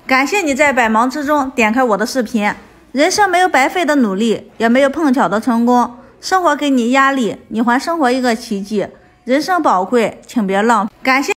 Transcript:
感谢你在百忙之中点开我的视频。人生没有白费的努力，也没有碰巧的成功。生活给你压力，你还生活一个奇迹。人生宝贵，请别浪费。感谢。